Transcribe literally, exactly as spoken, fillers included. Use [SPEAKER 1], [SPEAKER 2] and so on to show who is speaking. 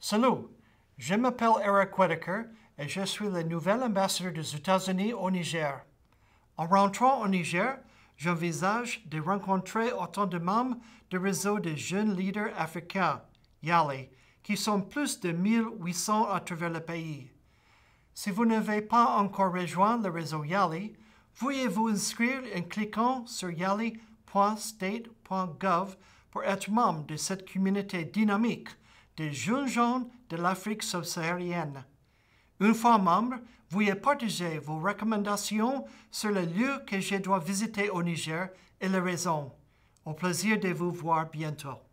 [SPEAKER 1] Salut, je m'appelle Eric Whitaker et je suis le nouvel ambassadeur des États-Unis au Niger. En rentrant au Niger, j'envisage de rencontrer autant de membres du réseau des jeunes leaders africains, YALI, qui sont plus de mille huit cents à travers le pays. Si vous n'avez pas encore rejoint le réseau YALI, veuillez vous inscrire en cliquant sur yali point state point gov pour être membre de cette communauté dynamique des jeunes gens de l'Afrique subsaharienne. Une fois membre, veuillez partager vos recommandations sur le lieu que je dois visiter au Niger et les raisons. Au plaisir de vous voir bientôt.